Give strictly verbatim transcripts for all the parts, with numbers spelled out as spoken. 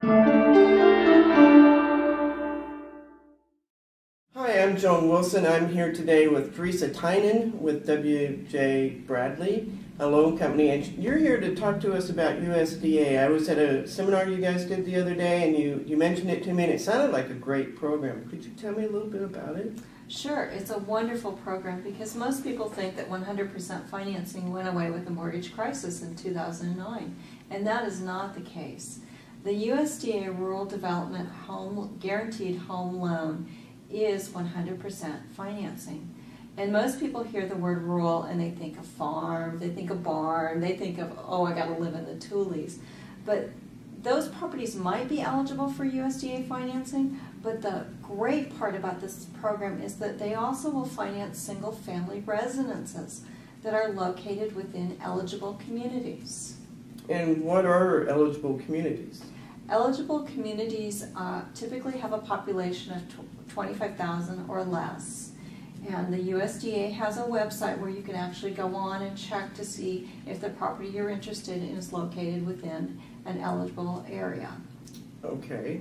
Hi, I'm Joan Wilson. I'm here today with Teresa Tynan with W J Bradley, a loan company, and you're here to talk to us about U S D A. I was at a seminar you guys did the other day, and you, you mentioned it to me, and it sounded like a great program. Could you tell me a little bit about it? Sure, it's a wonderful program because most people think that one hundred percent financing went away with the mortgage crisis in two thousand nine, and that is not the case. The U S D A Rural Development Home Guaranteed Home Loan is one hundred percent financing. And most people hear the word rural and they think of farm, they think of barn, they think of, oh, I got to live in the Tules. But those properties might be eligible for U S D A financing, but the great part about this program is that they also will finance single-family residences that are located within eligible communities. And what are eligible communities? Eligible communities uh, typically have a population of twenty-five thousand or less. And the U S D A has a website where you can actually go on and check to see if the property you're interested in is located within an eligible area. Okay.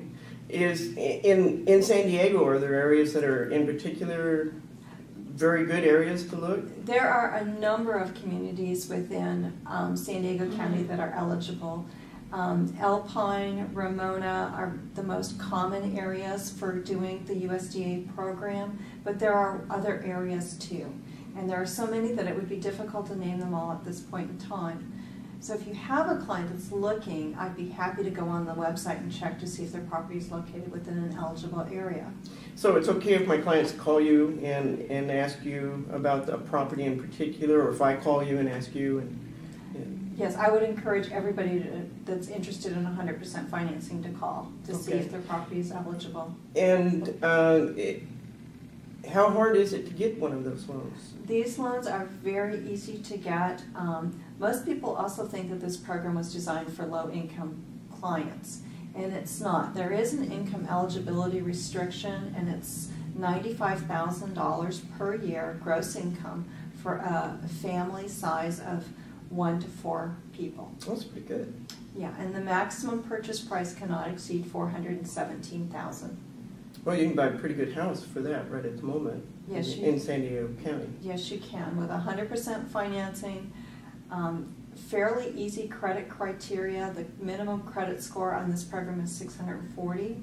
Is in, in San Diego, are there areas that are in particular very good areas to look? There are a number of communities within um, San Diego County that are eligible. Um, Alpine, Ramona are the most common areas for doing the U S D A program, but there are other areas too. And there are so many that it would be difficult to name them all at this point in time. So if you have a client that's looking, I'd be happy to go on the website and check to see if their property is located within an eligible area. So it's okay if my clients call you and, and ask you about the property in particular, or if I call you and ask you? And, and Yes, I would encourage everybody to, that's interested in one hundred percent financing to call to okay. see if their property is eligible. And uh, it, how hard is it to get one of those loans? These loans are very easy to get. Um, most people also think that this program was designed for low-income clients, and it's not. There is an income eligibility restriction, and it's ninety-five thousand dollars per year gross income for a family size of one to four people. That's pretty good. Yeah, and the maximum purchase price cannot exceed four hundred seventeen thousand dollars. Well, you can buy a pretty good house for that right at the moment. Yes, in, you, in San Diego County. Yes, you can with one hundred percent financing, um, fairly easy credit criteria. The minimum credit score on this program is six hundred forty.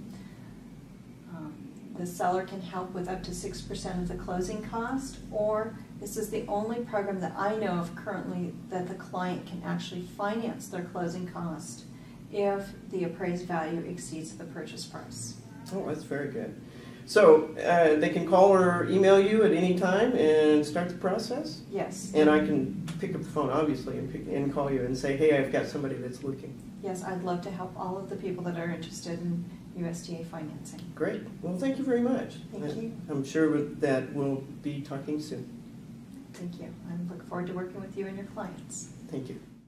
Um, the seller can help with up to six percent of the closing cost, or this is the only program that I know of currently that the client can actually finance their closing cost if the appraised value exceeds the purchase price. Oh, that's very good. So uh, they can call or email you at any time and start the process? Yes. And I can pick up the phone, obviously, and, pick, and call you and say, hey, I've got somebody that's looking. Yes, I'd love to help all of the people that are interested in U S D A financing. Great. Well, thank you very much. Thank you. I'm sure that we'll be talking soon. Thank you. I look forward to working with you and your clients. Thank you.